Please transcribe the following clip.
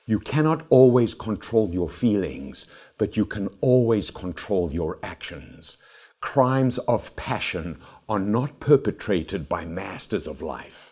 You cannot always control your feelings, but you can always control your actions. Crimes of passion are not perpetrated by masters of life.